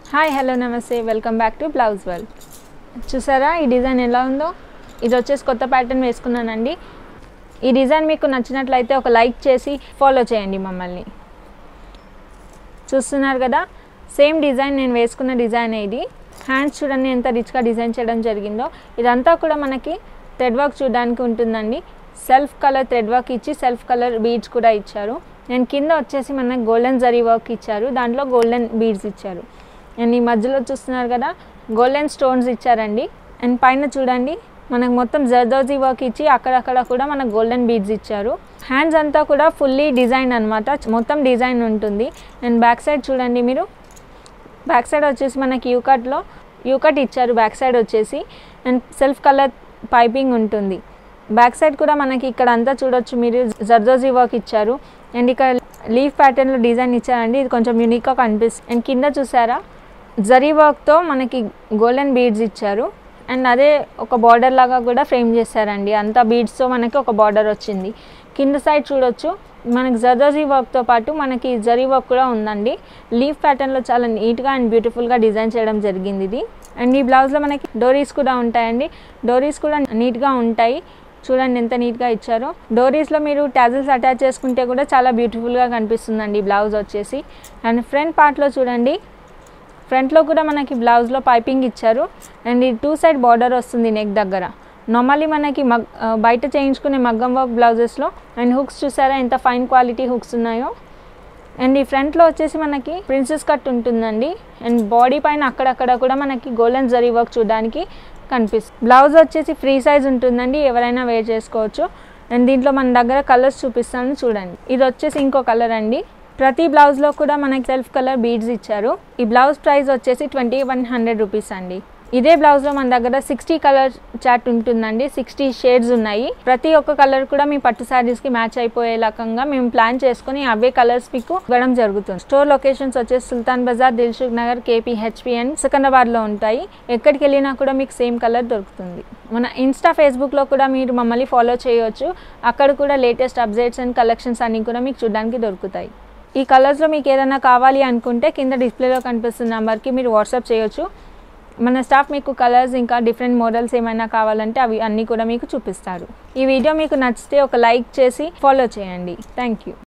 Hi hello namaste welcome back to blouse world. చూసారా ఈ design ఎలా ఉందో? ఇది వచ్చేసి కొత్త ప్యాటర్న్ వేసుకున్నానండి. ఈ డిజైన్ మీకు నచ్చినట్లయితే ఒక లైక్ చేసి ఫాలో చేయండి మమ్మల్ని. చూస్తున్నారు కదా, సేమ్ డిజైన్ నేను వేసుకున్న డిజైన్. ఇది హ్యాండ్స్ చూడండి ఎంత రిచ్గా డిజైన్ చేయడం జరిగిందో. ఇదంతా కూడా మనకి థ్రెడ్ వర్క్ చూడడానికి ఉంటుందండి. సెల్ఫ్ కలర్ థ్రెడ్ వర్క్ ఇచ్చి సెల్ఫ్ కలర్ బీడ్స్ కూడా ఇచ్చారు. అండ్ కింద వచ్చేసి మనకి గోల్డెన్ జరీ వర్క్ ఇచ్చారు, దాంట్లో గోల్డెన్ బీడ్స్ ఇచ్చారు. అండ్ ఈ మధ్యలో చూస్తున్నారు కదా గోల్డెన్ స్టోన్స్ ఇచ్చారండి. అండ్ పైన చూడండి మనకు మొత్తం జర్దోజీ వర్క్ ఇచ్చి అక్కడక్కడ కూడా మనకు గోల్డెన్ బీడ్స్ ఇచ్చారు. హ్యాండ్స్ అంతా కూడా ఫుల్లీ డిజైన్ అనమాట, మొత్తం డిజైన్ ఉంటుంది. అండ్ బ్యాక్ సైడ్ చూడండి మీరు, బ్యాక్ సైడ్ వచ్చేసి మనకి యూకట్ ఇచ్చారు బ్యాక్ సైడ్ వచ్చేసి. అండ్ సెల్ఫ్ కలర్ పైపింగ్ ఉంటుంది. బ్యాక్ సైడ్ కూడా మనకి ఇక్కడ అంతా చూడొచ్చు మీరు, జర్దోజీ వర్క్ ఇచ్చారు. అండ్ ఇక్కడ లీఫ్ ప్యాటర్న్లో డిజైన్ ఇచ్చారండి, ఇది కొంచెం యూనిక్గా కనిపిస్తుంది. అండ్ కింద చూసారా జరీ వర్క్తో మనకి గోల్డెన్ బీడ్స్ ఇచ్చారు. అండ్ అదే ఒక బార్డర్ లాగా కూడా ఫ్రేమ్ చేశారండి, అంతా బీడ్స్తో మనకి ఒక బార్డర్ వచ్చింది. కింద సైడ్ చూడొచ్చు మనకి జర్దోజీ వర్క్తో పాటు మనకి జరీ వర్క్ కూడా ఉందండి. లీఫ్ ప్యాటర్న్లో చాలా నీట్గా అండ్ బ్యూటిఫుల్గా డిజైన్ చేయడం జరిగింది ఇది. అండ్ ఈ బ్లౌజ్లో మనకి డోరీస్ కూడా ఉంటాయండి, డోరీస్ కూడా నీట్గా ఉంటాయి. చూడండి ఎంత నీట్గా ఇచ్చారో. డోరీస్లో మీరు టాజిల్స్ అటాచ్ చేసుకుంటే కూడా చాలా బ్యూటిఫుల్గా కనిపిస్తుందండి బ్లౌజ్ వచ్చేసి. అండ్ ఫ్రంట్ పార్ట్లో చూడండి, ఫ్రంట్లో కూడా మనకి బ్లౌజ్లో పైపింగ్ ఇచ్చారు. అండ్ ఈ టూ సైడ్ బార్డర్ వస్తుంది నెక్ దగ్గర. నార్మల్లీ మనకి బయట చేయించుకునే మగ్గం వర్క్ బ్లౌజెస్లో. అండ్ హుక్స్ చూసారా ఎంత ఫైన్ క్వాలిటీ హుక్స్ ఉన్నాయో. అండ్ ఈ ఫ్రంట్లో వచ్చేసి మనకి ప్రిన్సెస్ కట్ ఉంటుందండి. అండ్ బాడీ పైన అక్కడక్కడ కూడా మనకి గోల్డెన్ జరీ వర్క్ చూడడానికి కనిపిస్తుంది. బ్లౌజ్ వచ్చేసి ఫ్రీ సైజ్ ఉంటుందండి, ఎవరైనా వేర్ చేసుకోవచ్చు. అండ్ దీంట్లో మన దగ్గర కలర్స్ చూపిస్తాను చూడండి. ఇది వచ్చేసి ఇంకో కలర్ అండి. ప్రతి బ్లౌజ్లో కూడా మనకి సెల్ఫ్ కలర్ బీడ్స్ ఇచ్చారు. ఈ బ్లౌజ్ ప్రైస్ వచ్చేసి 2100 రూపీస్ అండి. ఇదే బ్లౌజ్లో మన దగ్గర 60 కలర్ చార్ట్ ఉంటుందండి, 60 షేడ్స్ ఉన్నాయి. ప్రతి ఒక్క కలర్ కూడా మీ పట్టు శారీస్కి మ్యాచ్ అయిపోయే రకంగా మేము ప్లాన్ చేసుకుని అవే కలర్స్ మీకు ఇవ్వడం జరుగుతుంది. స్టోర్ లొకేషన్స్ వచ్చేసి Sultan Bazar, Dilsukh Nagar, KP, HP and సికింద్రాబాద్లో ఉంటాయి. ఎక్కడికి వెళ్ళినా కూడా మీకు సేమ్ కలర్ దొరుకుతుంది. మన ఇన్స్టా, ఫేస్బుక్లో కూడా మీరు మమ్మల్ని ఫాలో చేయవచ్చు. అక్కడ కూడా లేటెస్ట్ అప్డేట్స్ అండ్ కలెక్షన్స్ అన్నీ కూడా మీకు చూడడానికి దొరుకుతాయి. ఈ కలర్స్లో మీకు ఏదైనా కావాలి అనుకుంటే కింద డిస్ప్లేలో కనిపిస్తున్న నెంబర్కి మీరు వాట్సాప్ చేయొచ్చు. మన స్టాఫ్ మీకు కలర్స్ ఇంకా డిఫరెంట్ మోడల్స్ ఏమైనా కావాలంటే అవి అన్నీ కూడా మీకు చూపిస్తారు. ఈ వీడియో మీకు నచ్చితే ఒక లైక్ చేసి ఫాలో చేయండి. Thank you.